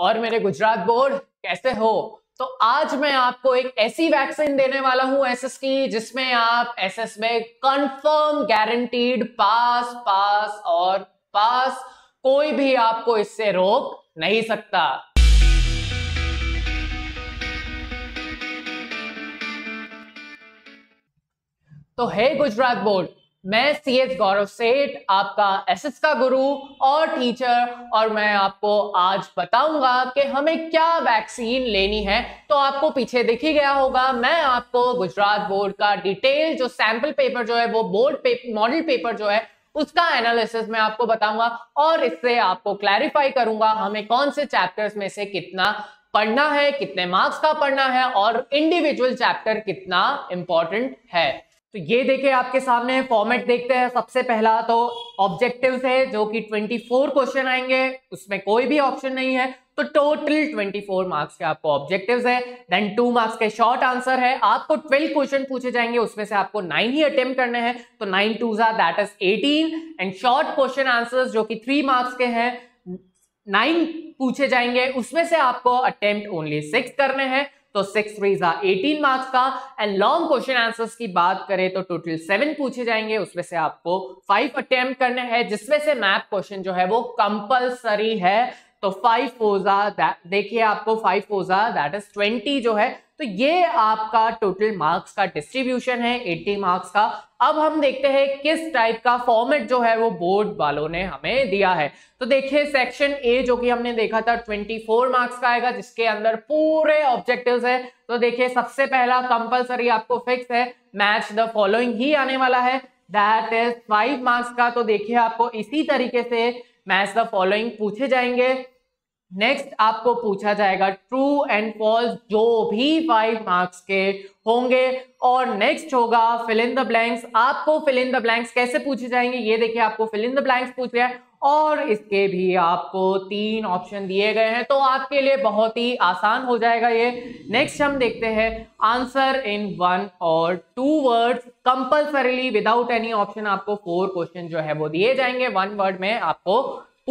और मेरे गुजरात बोर्ड कैसे हो। तो आज मैं आपको एक ऐसी वैक्सीन देने वाला हूं एसएस की, जिसमें आप एसएस में कंफर्म गारंटीड पास पास और पास, कोई भी आपको इससे रोक नहीं सकता। तो हे गुजरात बोर्ड, मैं सीएस गौरव सेठ, आपका एसएस का गुरु और टीचर, और मैं आपको आज बताऊंगा कि हमें क्या वैक्सीन लेनी है। तो आपको पीछे दिख ही गया होगा, मैं आपको गुजरात बोर्ड का डिटेल जो सैंपल पेपर जो है वो बोर्ड पेपर मॉडल पेपर जो है उसका एनालिसिस मैं आपको बताऊंगा, और इससे आपको क्लैरिफाई करूंगा हमें कौन से चैप्टर्स में से कितना पढ़ना है, कितने मार्क्स का पढ़ना है, और इंडिविजुअल चैप्टर कितना इंपॉर्टेंट है। तो ये देखिए आपके सामने फॉर्मेट देखते हैं। सबसे पहला तो ऑब्जेक्टिव्स है जो कि 24 क्वेश्चन आएंगे, उसमें कोई भी ऑप्शन नहीं है, तो टोटल 24 मार्क्स के आपको ऑब्जेक्टिव्स है। देन 2 मार्क्स के शॉर्ट आंसर है, आपको 12 क्वेश्चन पूछे जाएंगे, उसमें से आपको 9 ही अटेम्प्ट करने हैं, तो 9 2 that is 18। And short question answers जो कि 3 मार्क्स के हैं, 9 पूछे जाएंगे, उसमें से आपको अटेम्प्ट ओनली 6 करने हैं, तो 6 3 18 मार्क्स का। एंड लॉन्ग क्वेश्चन आंसर्स की बात करें तो टोटल 7 पूछे जाएंगे, उसमें से आपको 5 अटेम्प्ट करने हैं, जिसमें से मैथ क्वेश्चन जो है वो कंपलसरी है। तो 5 4 देखिए आपको 5 4 दैट इज 20 जो है, तो ये आपका टोटल मार्क्स का डिस्ट्रीब्यूशन है 80 मार्क्स का। अब हम देखते हैं किस टाइप का फॉर्मेट जो है वो बोर्ड वालों ने हमें दिया है। तो देखिए सेक्शन ए जो कि हमने देखा था 24 मार्क्स का आएगा, जिसके अंदर पूरे ऑब्जेक्टिव्स है। तो देखिए सबसे पहला कंपलसरी आपको फिक्स है, मैच द फॉलोइंग ही आने वाला है, दैट इज 5 मार्क्स का। तो देखिए आपको इसी तरीके से मैच द फॉलोइंग पूछे जाएंगे। नेक्स्ट आपको पूछा जाएगा ट्रू एंड फॉल्स, जो भी 5 मार्क्स के होंगे। और नेक्स्ट होगा फिल इन द ब्लैंक्स। आपको फिल इन द ब्लैंक्स कैसे पूछे जाएंगे, ये देखिए आपको फिल इन द ब्लैंक्स पूछ रहा है, और इसके भी आपको 3 ऑप्शन दिए गए हैं, तो आपके लिए बहुत ही आसान हो जाएगा ये। नेक्स्ट हम देखते हैं आंसर इन 1 और 2 words compulsorily without any option. आपको 4 क्वेश्चन जो है वो दिए जाएंगे, 1 वर्ड में आपको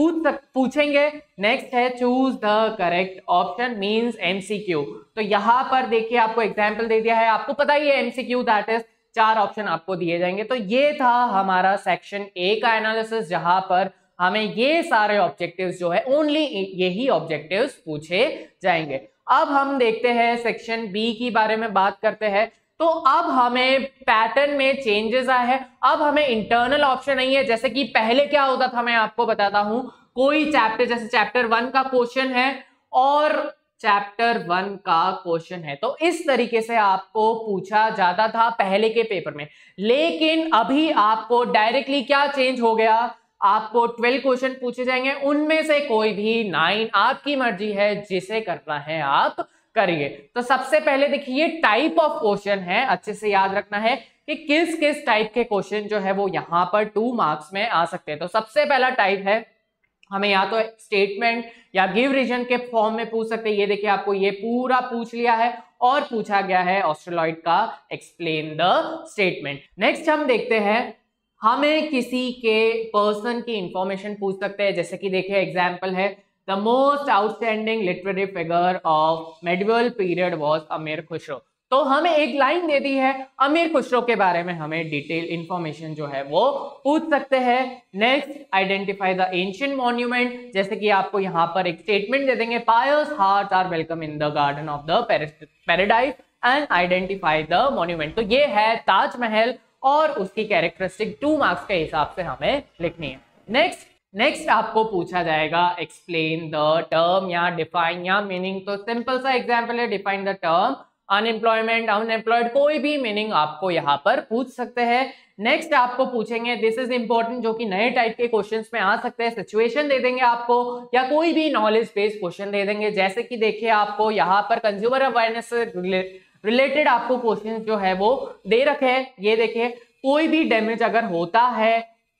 पूछेंगे। नेक्स्ट है choose the correct option means MCQ. तो यहां पर देखिए आपको एग्जांपल दे दिया है, आपको पता ही है एमसीक्यू दैट इज 4 ऑप्शन आपको दिए जाएंगे। तो ये था हमारा सेक्शन ए का एनालिसिस, जहां पर हमें ये सारे ऑब्जेक्टिव्स जो है ओनली यही ऑब्जेक्टिव्स पूछे जाएंगे। अब हम देखते हैं सेक्शन बी की बारे में बात करते हैं। तो अब हमें पैटर्न में चेंजेस आए हैं, अब हमें इंटरनल ऑप्शन नहीं है। जैसे कि पहले क्या होता था, मैं आपको बताता हूं, कोई चैप्टर जैसे चैप्टर 1 का क्वेश्चन है और चैप्टर 1 का क्वेश्चन है, तो इस तरीके से आपको पूछा जाता था पहले के पेपर में। लेकिन अभी आपको डायरेक्टली क्या चेंज हो गया, आपको 12 क्वेश्चन पूछे जाएंगे, उनमें से कोई भी 9 आपकी मर्जी है, जिसे करना है आप करिए। तो सबसे पहले देखिए टाइप ऑफ क्वेश्चन है, अच्छे से याद रखना है कि किस किस टाइप के क्वेश्चन जो है वो यहां पर 2 मार्क्स में आ सकते हैं। तो सबसे पहला टाइप है, हमें या तो स्टेटमेंट या गिव रीजन के फॉर्म में पूछ सकते हैं। ये देखिए आपको ये पूरा पूछ लिया है, और पूछा गया है ऑस्ट्रेलॉइड का एक्सप्लेन द स्टेटमेंट। नेक्स्ट हम देखते हैं, हमें किसी के पर्सन की इंफॉर्मेशन पूछ सकते हैं। जैसे कि देखिए एग्जाम्पल है, the most outstanding literary figure of medieval period was Amir Khusro. तो हमें एक लाइन दे दी है, अमीर खुसरो के बारे में हमें डिटेल इंफॉर्मेशन जो है वो पूछ सकते हैं। Next identify the ancient monument. जैसे कि आपको यहाँ पर एक स्टेटमेंट दे देंगे, pious hearts are welcome in the garden of the paradise and identify the monument. तो ये है ताजमहल, और उसकी कैरेक्टरिस्टिक 2 मार्क्स के हिसाब से हमें लिखनी है। नेक्स्ट आपको पूछा जाएगा एक्सप्लेन द टर्म या डिफाइन या मीनिंग। तो सिंपल सा एग्जांपल है, define the term unemployment, unemployed, कोई भी मीनिंग आपको यहाँ पर पूछ सकते हैं। नेक्स्ट आपको पूछेंगे, दिस इज इंपॉर्टेंट, जो कि नए टाइप के क्वेश्चंस में आ सकते हैं, सिचुएशन दे देंगे आपको, या कोई भी नॉलेज बेस्ड क्वेश्चन दे देंगे। जैसे कि देखिए आपको यहाँ पर कंज्यूमर अवेयरनेस से रिलेटेड आपको क्वेश्चन जो है वो दे रखे हैं। ये देखिए, कोई भी डैमेज अगर होता है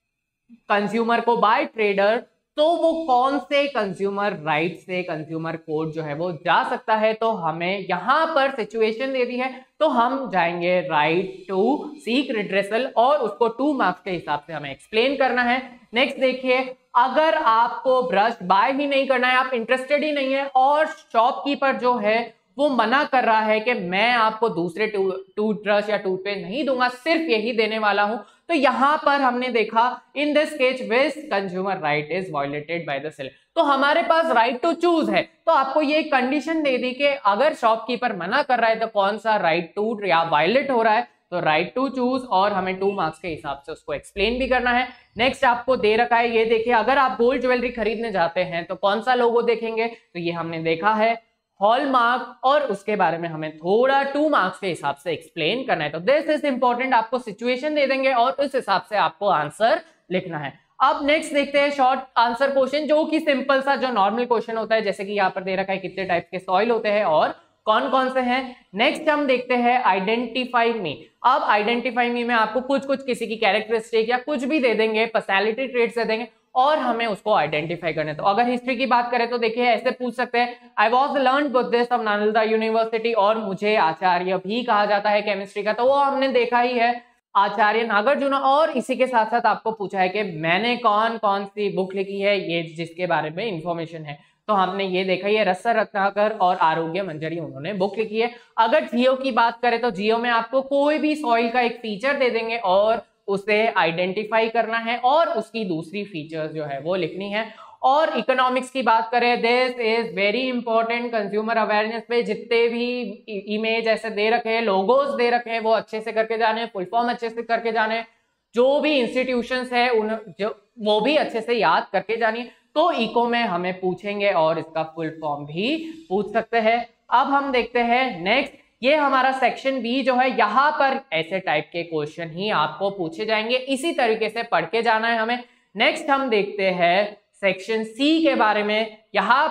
कंज्यूमर को बाय ट्रेडर, तो वो कौन से कंज्यूमर राइट से कंज्यूमर कोर्ट जो है वो जा सकता है। तो हमें यहां पर सिचुएशन दे दी है, तो हम जाएंगे राइट टू सीक रिड्रेसल, और उसको 2 मार्क्स के हिसाब से हमें एक्सप्लेन करना है। नेक्स्ट देखिए, अगर आपको ब्रश बाय ही नहीं करना है, आप इंटरेस्टेड ही नहीं है और शॉपकीपर जो है वो मना कर रहा है कि मैं आपको दूसरे टूथब्रश या टूथपेस्ट नहीं दूंगा, सिर्फ यही देने वाला हूं, तो यहां पर हमने देखा in this case which consumer right is violated by the seller. तो हमारे पास राइट टू चूज है, तो आपको ये कंडीशन दे दी कि अगर शॉपकीपर मना कर रहा है तो कौन सा राइट टू या वायलेट हो रहा है, तो राइट टू चूज, और हमें 2 मार्क्स के हिसाब से उसको एक्सप्लेन भी करना है। नेक्स्ट आपको दे रखा है, ये देखिए, अगर आप गोल्ड ज्वेलरी खरीदने जाते हैं तो कौन सा लोगो देखेंगे, तो ये हमने देखा है हॉलमार्क, और उसके बारे में हमें थोड़ा 2 मार्क्स के हिसाब से एक्सप्लेन करना है। तो दिस इज इंपॉर्टेंट, आपको सिचुएशन दे देंगे और उस हिसाब से आपको आंसर लिखना है। अब नेक्स्ट देखते हैं शॉर्ट आंसर क्वेश्चन, जो कि सिंपल सा जो नॉर्मल क्वेश्चन होता है, जैसे कि यहाँ पर दे रखा है कितने टाइप के सॉइल होते हैं और कौन कौन से हैं। नेक्स्ट हम देखते हैं आइडेंटिफाई मी। अब आइडेंटिफाई मी में आपको कुछ कुछ किसी की कैरेक्टरिस्टिक या कुछ भी दे देंगे, पर्सनैलिटी ट्रेट्स दे देंगे और हमें उसको आइडेंटिफाई करना है। तो अगर हिस्ट्री की बात करें तो देखिए ऐसे पूछ सकते हैं, I was learn Buddhist of Nalanda university, और मुझे आचार्य भी कहा जाता है केमिस्ट्री का, तो वो हमने देखा ही है, आचार्य नागार्जुन। और इसी के साथ साथ आपको पूछा है कि मैंने कौन कौन सी बुक लिखी है, ये जिसके बारे में इंफॉर्मेशन है, तो हमने ये देखा, ये रस्सा रत्नाकर और आरोग्य मंजरी उन्होंने बुक लिखी है। अगर जियो की बात करें तो जियो में आपको कोई भी सॉइल का एक फीचर दे देंगे और उसे आइडेंटिफाई करना है और उसकी दूसरी फीचर्स जो है वो लिखनी है। और इकोनॉमिक्स की बात करें, this is very important, consumer awareness पे जितने भी इमेज ऐसे दे रखे हैं, लोगोस दे रखे हैं, वो अच्छे से करके जाने, फुल फॉर्म अच्छे से करके जाने, जो भी इंस्टीट्यूशंस है उन जो वो भी अच्छे से याद करके जानिए। तो इको में हमें पूछेंगे और इसका फुल फॉर्म भी पूछ सकते हैं। अब हम देखते हैं नेक्स्ट, ये हमारा सेक्शन बी जो है, यहाँ पर ऐसे टाइप के क्वेश्चन ही आपको पूछे जाएंगे, इसी तरीके से पढ़ के जाना है हमें। नेक्स्ट हम देखते हैं सेक्शन सी के बारे में। यहाँ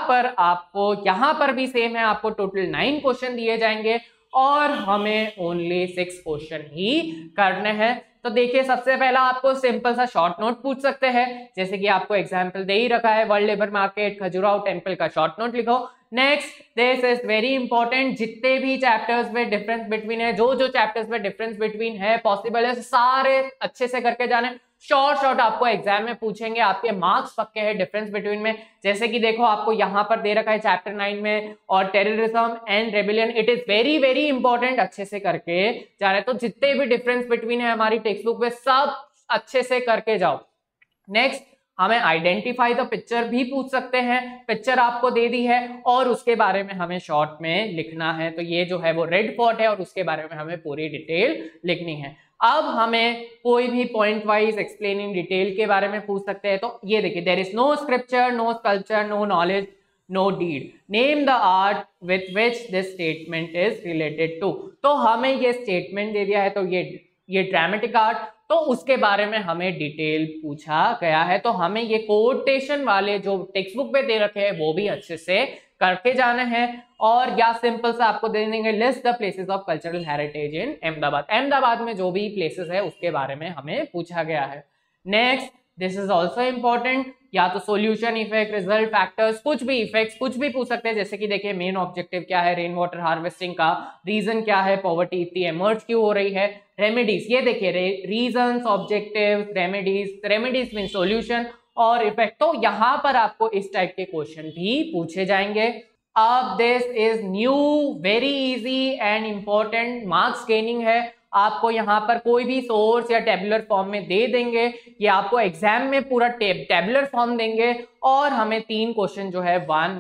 पर भी सेम है, आपको टोटल 9 क्वेश्चन दिए जाएंगे और हमें ओनली 6 क्वेश्चन ही करने हैं। तो देखिए, सबसे पहला आपको सिंपल सा शॉर्ट नोट पूछ सकते हैं, जैसे कि आपको एग्जांपल दे ही रखा है, world labour market, Khajuraho temple का शॉर्ट नोट लिखो। Next, this is very important, जितने भी चैप्टर्स में डिफरेंस बिटवीन है, जो चैप्टर्स में डिफरेंस बिटवीन है पॉसिबल है, सारे अच्छे से करके जाने। शॉर्ट आपको एग्जाम में पूछेंगे, आपके मार्क्स पक्के हैं डिफरेंस बिटवीन में। जैसे कि देखो, आपको यहाँ पर दे रखा है चैप्टर 9 में, और terrorism and rebellion, it is very very important, अच्छे से करके जा रहे। तो जितने भी डिफरेंस बिटवीन है हमारी टेक्स्ट बुक में, सब अच्छे से करके जाओ। नेक्स्ट, हमें आइडेंटिफाई द पिक्चर भी पूछ सकते हैं, पिक्चर आपको दे दी है और उसके बारे में हमें शॉर्ट में लिखना है। तो ये जो है वो रेड फोर्ट है और उसके बारे में हमें पूरी डिटेल लिखनी है। अब हमें कोई भी point wise explain in detail के बारे में पूछ सकते हैं। तो ये देखिए, there is no scripture, no sculpture, no knowledge, no deed, name the art with which this statement is related to. तो हमें ये स्टेटमेंट दे दिया है, तो ये ड्रामेटिक आर्ट, तो उसके बारे में हमें डिटेल पूछा गया है। तो हमें ये कोटेशन वाले जो टेक्स्ट बुक पे दे रखे हैं वो भी अच्छे से करके जाने हैं। और या सिंपल सा आपको दे देंगे, list the places of cultural heritage in Ahmedabad. Ahmedabad में जो भी प्लेसेस है उसके बारे में हमें पूछा गया है। Next, this is also important, या तो सॉल्यूशन इफेक्ट, रिजल्ट फैक्टर्स, कुछ भी इफेक्ट्स कुछ भी पूछ सकते हैं। जैसे कि देखिए, मेन ऑब्जेक्टिव क्या है रेन वाटर हार्वेस्टिंग का, रीजन क्या है, पॉवर्टी इतनी एमर्ज क्यों हो रही है, रेमेडीज, ये देखिए reasons, objective, remedies mean solution और इफेक्ट। तो यहाँ पर आपको इस टाइप के क्वेश्चन भी पूछे जाएंगे। अब this is new, very easy and important, marks gaining है। आपको यहाँ पर कोई भी सोर्स या टेबुलर फॉर्म में दे देंगे, ये आपको एग्जाम में पूरा टेबुलर फॉर्म देंगे और हमें 3 क्वेश्चन जो है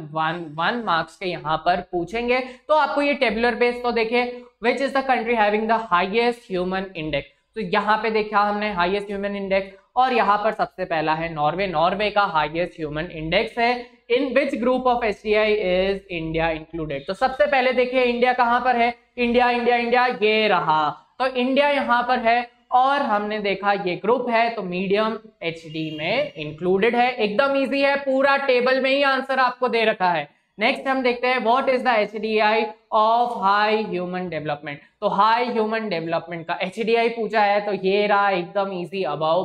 1 मार्क्स के यहाँ पर पूछेंगे। तो आपको ये टेबुलर बेस, तो देखिए, which is the country having the highest human index, तो यहाँ पे देखा हमने हाईएस्ट ह्यूमन इंडेक्स, और यहाँ पर सबसे पहला है नॉर्वे का हाईएस्ट ह्यूमन इंडेक्स है। In which group of HDI is India included. तो सबसे पहले देखिए इंडिया कहाँ पर है, इंडिया, ये रहा, तो इंडिया यहाँ पर है और हमने देखा ये ग्रुप है, तो मीडियम एचडी में इंक्लूडेड है। एकदम इजी है, पूरा टेबल में ही आंसर आपको दे रखा है। नेक्स्ट हम देखते हैं, what is the HDI of high human development. तो हाई ह्यूमन डेवलपमेंट का एचडीआई पूछा है, तो ये रहा एकदम इजी, अबाउ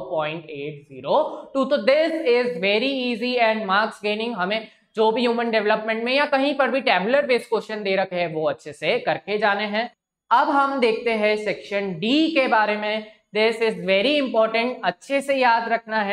0.802। तो this is very easy and marks gaining. हमें जो भी ह्यूमन डेवलपमेंट में या कहीं पर भी टेबुलर बेस्ड क्वेश्चन दे रखे हैं वो अच्छे से करके जाने हैं। अब हम देखते हैं सेक्शन डी के बारे में। दिस इज वेरी इंपॉर्टेंट, अच्छे से याद रखना है।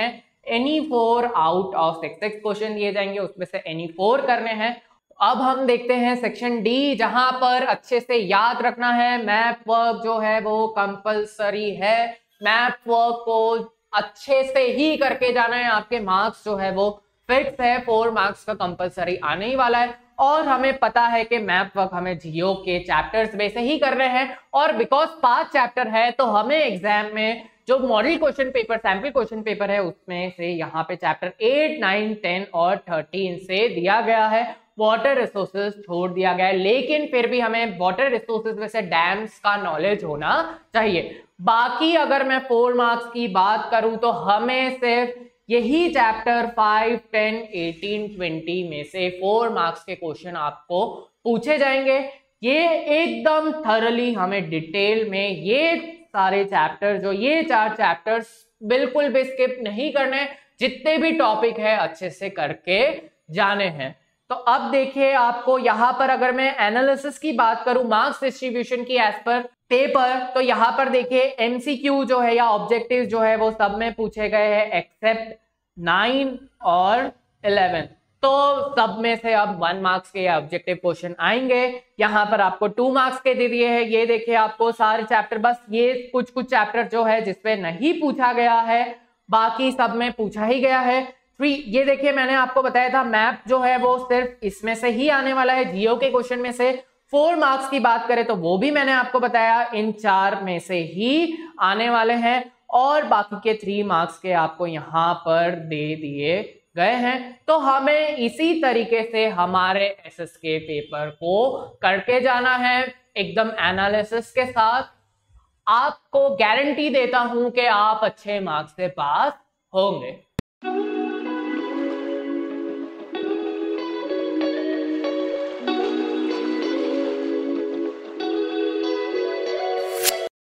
एनी 4 आउट ऑफ 6 क्वेश्चन दिए जाएंगे, उसमें से एनी 4 करने हैं। अब हम देखते हैं सेक्शन डी, जहां पर अच्छे से याद रखना है मैप वर्क जो है वो कंपलसरी है। मैप वर्क को अच्छे से ही करके जाना है, आपके मार्क्स जो है वो फिक्स है, 4 मार्क्स का कंपलसरी आने ही वाला है। और हमें पता है कि मैप वर्क हमें जियो के चैप्टर्स में से ही करने हैं, और बिकॉज 5 चैप्टर है तो हमें एग्जाम में जो model question paper, sample question paper है, उसमें से यहाँ पे चैप्टर 8, 9, 10 और 13 से दिया गया है। वाटर रिसोर्सेज छोड़ दिया गया है, लेकिन फिर भी हमें वाटर रिसोर्सेज में से डैम्स का नॉलेज होना चाहिए। बाकी अगर मैं 4 मार्क्स की बात करूं तो हमें सिर्फ यही चैप्टर 5, 10, 18, 20 में से 4 मार्क्स के क्वेश्चन आपको पूछे जाएंगे। ये एकदम थरली हमें डिटेल में ये सारे चैप्टर, जो ये 4 चैप्टर्स बिल्कुल भी स्किप नहीं करने, जितने भी टॉपिक है अच्छे से करके जाने हैं। तो अब देखिए, आपको यहां पर अगर मैं एनालिसिस की बात करूं मार्क्स डिस्ट्रीब्यूशन की एज पर पेपर, तो यहां पर देखिए एमसीक्यू जो है या ऑब्जेक्टिव जो है वो सब में पूछे गए हैं एक्सेप्ट 9 और 11। तो सब में से अब 1 मार्क्स के ऑब्जेक्टिव क्वेश्चन आएंगे। यहां पर आपको 2 मार्क्स के दे दिए हैं। ये देखिए आपको सारे चैप्टर, बस ये कुछ कुछ चैप्टर जो है जिसपे नहीं पूछा गया है, बाकी सब में पूछा ही गया है। 3 ये देखिए मैंने आपको बताया था मैप जो है वो सिर्फ इसमें से ही आने वाला है, जियो के क्वेश्चन में से। 4 मार्क्स की बात करें तो वो भी मैंने आपको बताया इन 4 में से ही आने वाले हैं, और बाकी के 3 मार्क्स के आपको यहां पर दे दिए गए हैं। तो हमें इसी तरीके से हमारे एसएस के पेपर को करके जाना है, एकदम एनालिसिस के साथ। आपको गारंटी देता हूं कि आप अच्छे मार्क्स से पास होंगे।